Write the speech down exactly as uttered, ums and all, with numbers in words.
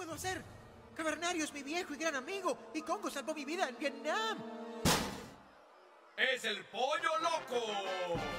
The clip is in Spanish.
puedo hacer? Cavernario es mi viejo y gran amigo, y Congo salvó mi vida en Vietnam. ¡Es el pollo loco!